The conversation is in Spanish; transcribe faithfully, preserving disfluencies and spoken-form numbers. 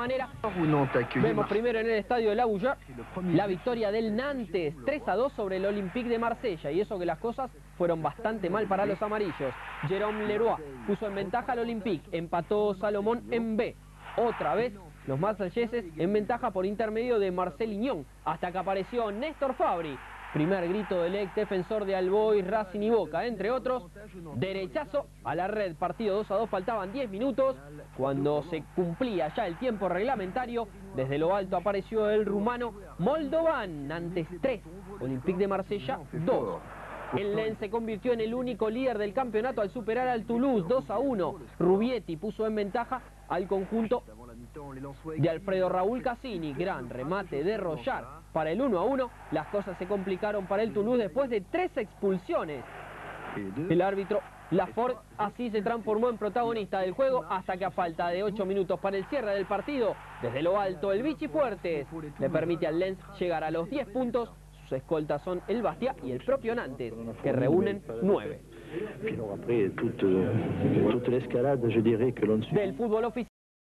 manera. Vemos primero en el estadio de La Bouillarde la victoria del Nantes tres a dos sobre el Olympique de Marsella, y eso que las cosas fueron bastante mal para los amarillos. Jérôme Leroy puso en ventaja al Olympique, empató Salomón en B. Otra vez los marselleses en ventaja por intermedio de Marcel Lignon, hasta que apareció Néstor Fabri. Primer grito del ex defensor de Albois, Racing y Boca, entre otros. Derechazo a la red, partido dos a dos, faltaban diez minutos. Cuando se cumplía ya el tiempo reglamentario, desde lo alto apareció el rumano Moldovan, Nantes tres, Olympique de Marsella dos. El Lens se convirtió en el único líder del campeonato al superar al Toulouse dos a uno. Rubietti puso en ventaja al conjunto de Alfredo Raúl Cassini. Gran remate de Royar para el uno a uno. Las cosas se complicaron para el Toulouse después de tres expulsiones. El árbitro Lafort así se transformó en protagonista del juego, hasta que a falta de ocho minutos para el cierre del partido, desde lo alto el Vichy Fuertes le permite al Lens llegar a los diez puntos. Sus escoltas son el Bastia y el propio Nantes, que reúnen nueve. Del fútbol oficial.